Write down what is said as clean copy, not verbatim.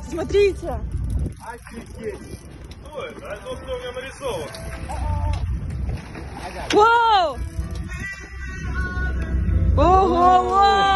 Смотрите. Офигеть. Что это? А то, что у меня нарисовано. Вау! Ого!